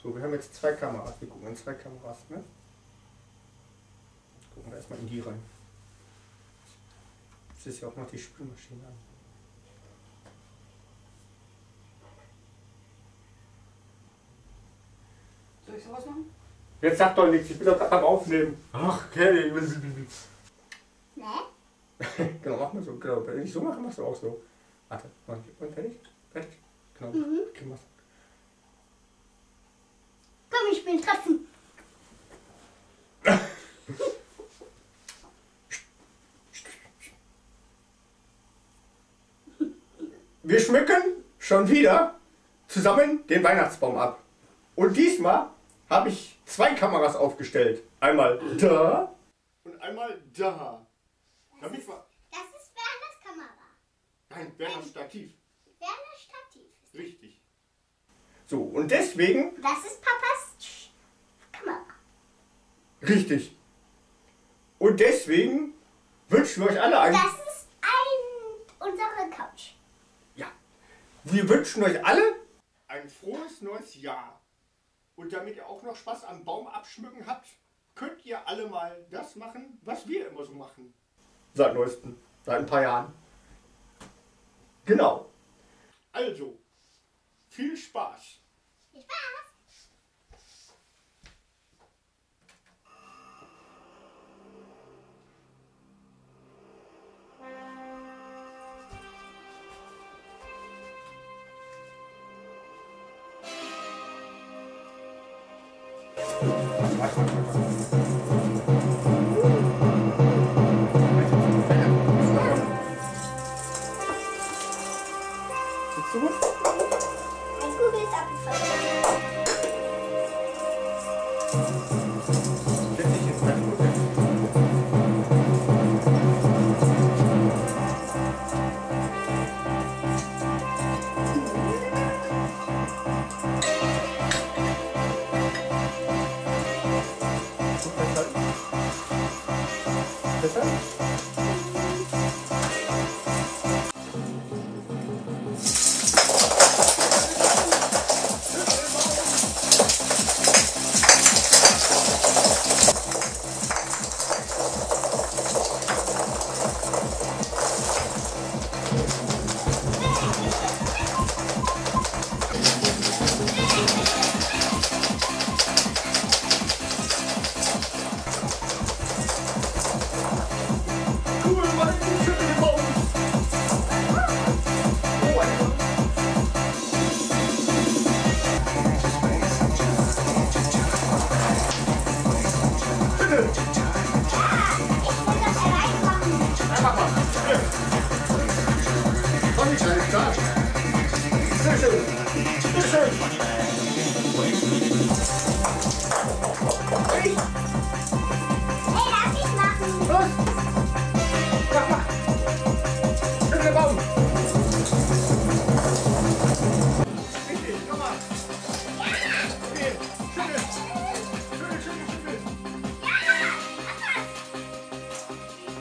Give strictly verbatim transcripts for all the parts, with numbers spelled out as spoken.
So, wir haben jetzt zwei Kameras. Wir gucken in zwei Kameras, ne? Gucken wir erstmal in die rein. Das ist ja auch noch die Spülmaschine an. Soll ich sowas machen? Jetzt sag doch nichts, ich bin doch gerade beim Aufnehmen. Ach, Kelly. Ne? Genau, mach mal so. Genau. Wenn ich so mache, machst du auch so. Warte, und fertig? Fertig? Genau. Mhm. Okay, mach's. Komm, ich bin treffen. Wir schmücken schon wieder zusammen den Weihnachtsbaum ab. Und diesmal habe ich zwei Kameras aufgestellt. Einmal da und einmal da. Das ist, das ist Werners Kamera. Nein, Werners Stativ. Werners Stativ. Richtig. So, und deswegen... Das ist Papas Kamera. Richtig. Und deswegen wünschen wir euch alle ein... Das ist ein, unsere Couch. Ja. Wir wünschen euch alle ein frohes neues Jahr. Und damit ihr auch noch Spaß am Baum abschmücken habt, könnt ihr alle mal das machen, was wir immer so machen. Seit neuestem, seit ein paar Jahren. Genau. Also, viel Spaß. Viel Spaß. Sitzt du gut? Mein Kugel ist abgefallen. Setz dich jetzt mal gut. Besser?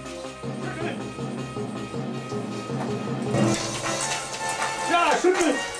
Ja, schüttel!